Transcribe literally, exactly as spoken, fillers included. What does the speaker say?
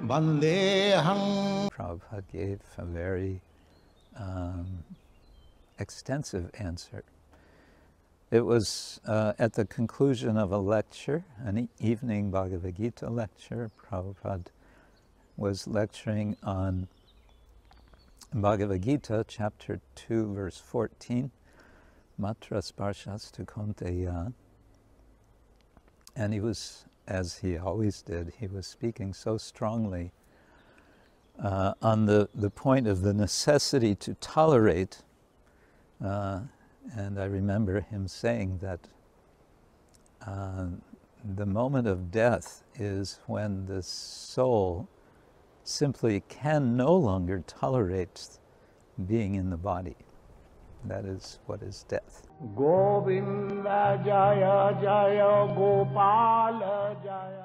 Vandeham. Prabhupada gave a very um, extensive answer. It was uh, at the conclusion of a lecture, an evening Bhagavad Gita lecture. Prabhupada was lecturing on Bhagavad Gita, chapter two, verse fourteen, Matra Sparshastu Kaunteya. And he was, as he always did, he was speaking so strongly uh, on the, the point of the necessity to tolerate. Uh, and I remember him saying that uh, the moment of death is when the soul simply can no longer tolerate being in the body. That is what is death. Govinda Jaya Jaya Gopala Jaya.